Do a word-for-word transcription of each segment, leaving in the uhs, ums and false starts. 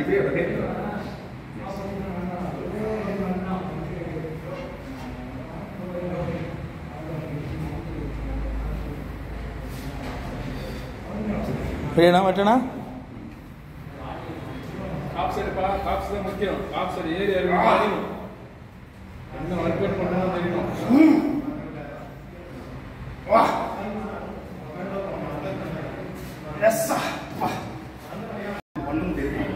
இப்படியே அப்படியே பிரியனா வட்டனா காப் சைடு பா காப் சைடு முக்கியம் காப் சைடு ஏறி ஏறி தெரியும் என்ன வர்க் அவுட் பண்ணனும் தெரியும் வா எஸ் வா ஒண்ணும் தெரியும்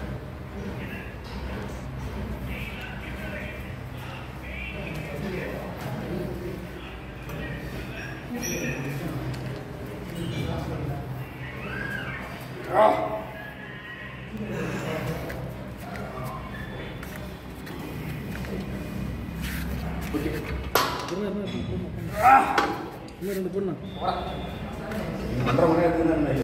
ஆ ஓகே இன்னும் ரெண்டு பொண்ணு பண்ற மாதிரி இருக்குன்னு